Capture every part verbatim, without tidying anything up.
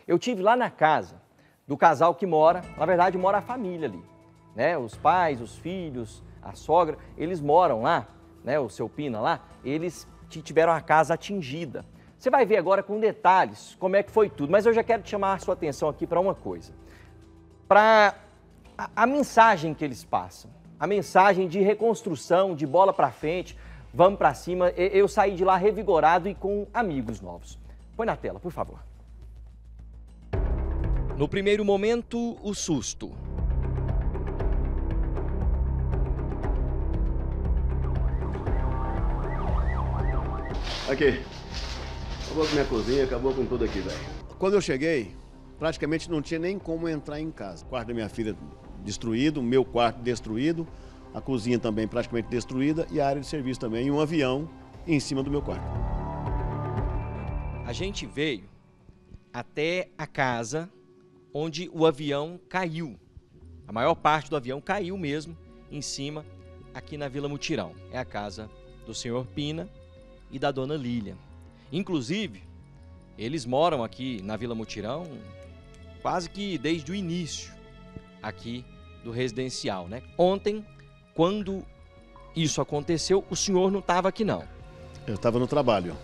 Eu tive lá na casa do casal que mora, na verdade mora a família ali, né? Os pais, os filhos, a sogra, eles moram lá, né? O seu Pina lá, eles tiveram a casa atingida. Você vai ver agora com detalhes como é que foi tudo, mas eu já quero te chamar a sua atenção aqui para uma coisa. Para a, a mensagem que eles passam, a mensagem de reconstrução, de bola para frente, vamos para cima. Eu saí de lá revigorado e com amigos novos. Põe na tela, por favor. No primeiro momento, o susto. Aqui. Acabou com minha cozinha, acabou com tudo aqui, velho. Quando eu cheguei, praticamente não tinha nem como entrar em casa. O quarto da minha filha destruído, o meu quarto destruído, a cozinha também praticamente destruída e a área de serviço também, e um avião em cima do meu quarto. A gente veio até a casa onde o avião caiu. A maior parte do avião caiu mesmo em cima, aqui na Vila Mutirão. É a casa do senhor Pina e da dona Lília. Inclusive, eles moram aqui na Vila Mutirão quase que desde o início aqui do residencial, né? Ontem, quando isso aconteceu, o senhor não estava aqui não. Eu estava no trabalho.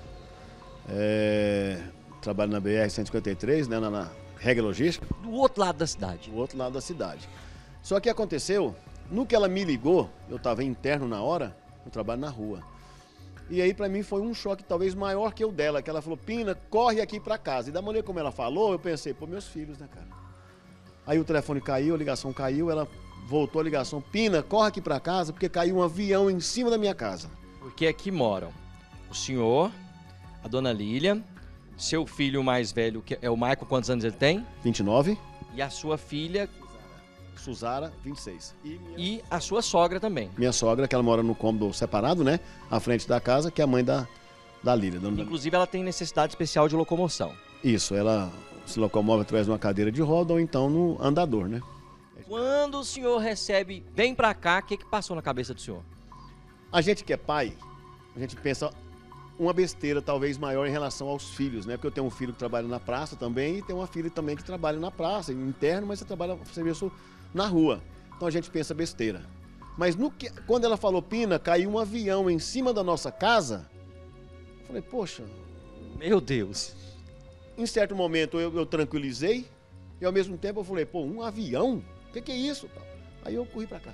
É... Trabalho na B R cento e cinquenta e três, né? na, na Rega Logística. Do outro lado da cidade. Do outro lado da cidade. Só que aconteceu, no que ela me ligou, eu estava interno na hora, eu trabalho na rua. E aí, pra mim, foi um choque talvez maior que o dela, que ela falou, Pina, corre aqui pra casa. E da maneira como ela falou, eu pensei, pô, meus filhos, né, cara? Aí o telefone caiu, a ligação caiu, ela voltou a ligação, Pina, corre aqui pra casa, porque caiu um avião em cima da minha casa. Porque aqui moram o senhor, a dona Lília, seu filho mais velho, que é o Maicon, quantos anos ele tem? vinte e nove. E a sua filha... Suzara, vinte e seis. E, minha... e a sua sogra também. Minha sogra, que ela mora no cômodo separado, né? À frente da casa, que é a mãe da, da Lília. Dona... Inclusive, ela tem necessidade especial de locomoção. Isso, ela se locomove através de uma cadeira de roda ou então no andador, né? Quando o senhor recebe, vem pra cá, o que que passou na cabeça do senhor? A gente que é pai, a gente pensa uma besteira talvez maior em relação aos filhos, né? Porque eu tenho um filho que trabalha na praça também e tenho uma filha também que trabalha na praça, interno, mas você trabalha serviço na rua. Então a gente pensa besteira. Mas no que, quando ela falou, Pina, caiu um avião em cima da nossa casa, eu falei, poxa... Meu Deus! Em certo momento eu, eu tranquilizei e ao mesmo tempo eu falei, pô, um avião? O que, que é isso? Aí eu corri pra cá.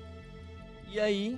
E aí,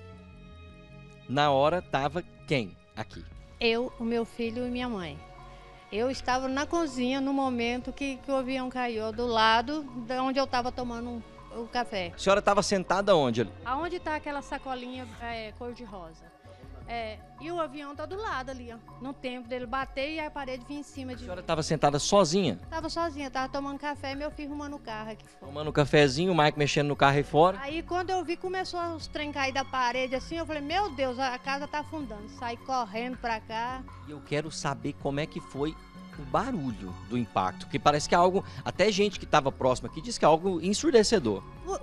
na hora, tava quem aqui? Eu, o meu filho e minha mãe. Eu estava na cozinha no momento que, que o avião caiu, do lado de onde eu estava tomando um o café. A senhora estava sentada onde ali? Aonde está aquela sacolinha é, cor-de-rosa. É, e o avião está do lado ali, ó. No tempo dele bater e a parede vir em cima de A senhora estava sentada sozinha? Estava sozinha, estava tomando café e meu filho arrumando o carro aqui fora. Tomando um cafezinho, o Mike mexendo no carro aí fora. Aí quando eu vi, começou os trem cair da parede assim, eu falei, meu Deus, a casa está afundando. Saí correndo para cá. E eu quero saber como é que foi o barulho do impacto, que parece que é algo, até gente que estava próximo aqui diz que é algo ensurdecedor.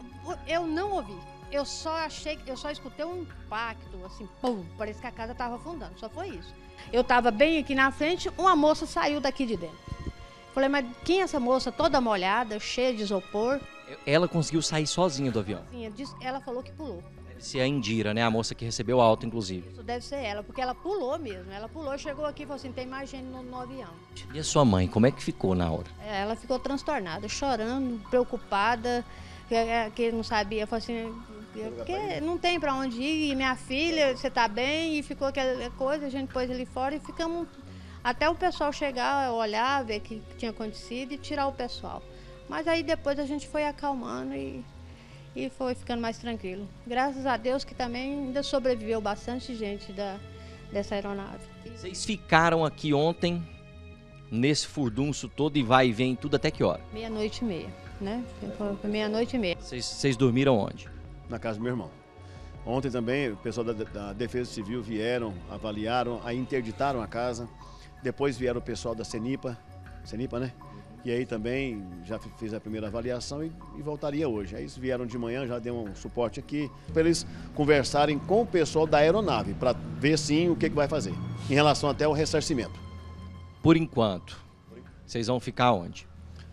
Eu não ouvi, eu só achei, eu só escutei um impacto, assim, pum, parece que a casa estava afundando, só foi isso. Eu estava bem aqui na frente, uma moça saiu daqui de dentro. Falei, mas quem é essa moça toda molhada, cheia de isopor? Ela conseguiu sair sozinha do avião? Sim, ela falou que pulou. Deve ser a Indira, né? A moça que recebeu alta, inclusive. Isso deve ser ela, porque ela pulou mesmo. Ela pulou, chegou aqui e falou assim, tem mais gente no, no avião. E a sua mãe, como é que ficou na hora? É, ela ficou transtornada, chorando, preocupada, que, que não sabia, falou assim, que não tem pra onde ir, e minha filha, você tá bem? E ficou aquela coisa, a gente pôs ali fora e ficamos até o pessoal chegar, olhar, ver o que tinha acontecido e tirar o pessoal. Mas aí depois a gente foi acalmando e... E foi ficando mais tranquilo. Graças a Deus que também ainda sobreviveu bastante gente da, dessa aeronave. Vocês ficaram aqui ontem, nesse furdunço todo e vai e vem tudo até que hora? Meia-noite e meia, né? Foi meia-noite e meia. Vocês, vocês dormiram onde? Na casa do meu irmão. Ontem também o pessoal da, da Defesa Civil vieram, avaliaram, aí interditaram a casa. Depois vieram o pessoal da Cenipa, Cenipa, né? E aí também já fiz a primeira avaliação e, e voltaria hoje. Aí eles vieram de manhã, já deu um suporte aqui, para eles conversarem com o pessoal da aeronave, para ver sim o que, que vai fazer, em relação até ao ressarcimento. Por enquanto, vocês vão ficar onde?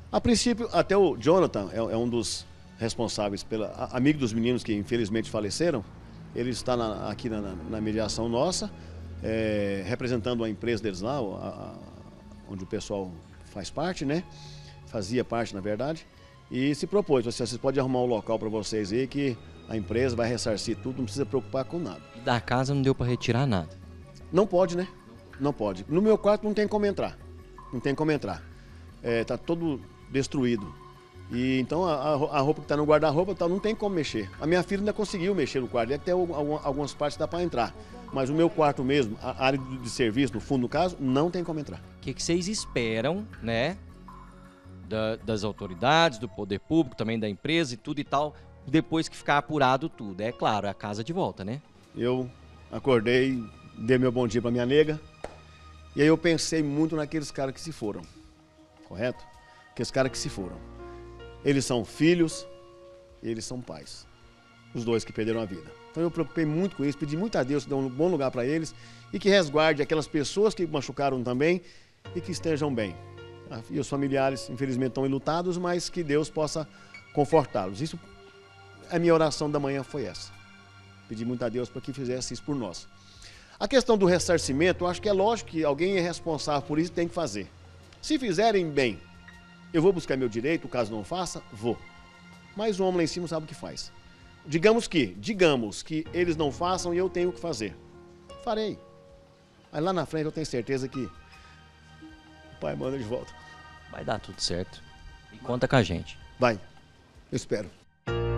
A princípio, até o Jonathan é, é um dos responsáveis, pela, a, amigo dos meninos que infelizmente faleceram. Ele está na, aqui na, na mediação nossa, é, representando a empresa deles lá, a, a, onde o pessoal faz parte, né? Fazia parte, na verdade. E se propôs, vocês podem arrumar um local para vocês aí que a empresa vai ressarcir tudo, não precisa preocupar com nada. E da casa não deu para retirar nada? Não pode, né? Não pode. No meu quarto não tem como entrar. Não tem como entrar. É, tá todo destruído. E então a, a roupa que está no guarda-roupa tá, não tem como mexer. A minha filha ainda conseguiu mexer no quarto. Até algumas partes dá para entrar. Mas o meu quarto mesmo, a área de serviço, no fundo do caso, não tem como entrar. O que, que vocês esperam, né? Da, das autoridades, do poder público, também da empresa e tudo e tal, depois que ficar apurado tudo? É claro, a casa de volta, né? Eu acordei, dei meu bom dia para minha nega. E aí eu pensei muito naqueles caras que se foram. Correto? Aqueles caras que se foram. Eles são filhos, eles são pais. Os dois que perderam a vida. Então eu preocupei muito com isso, pedi muito a Deus que dê um bom lugar para eles e que resguarde aquelas pessoas que machucaram também e que estejam bem. E os familiares, infelizmente, estão enlutados, mas que Deus possa confortá-los. Isso, a minha oração da manhã foi essa. Pedi muito a Deus para que fizesse isso por nós. A questão do ressarcimento, eu acho que é lógico que alguém é responsável por isso e tem que fazer. Se fizerem bem, eu vou buscar meu direito, caso não faça, vou. Mas o homem lá em cima sabe o que faz. Digamos que, digamos que eles não façam e eu tenho que fazer. Farei. Aí lá na frente eu tenho certeza que o pai manda de volta. Vai dar tudo certo. E conta com a gente. Vai. Eu espero.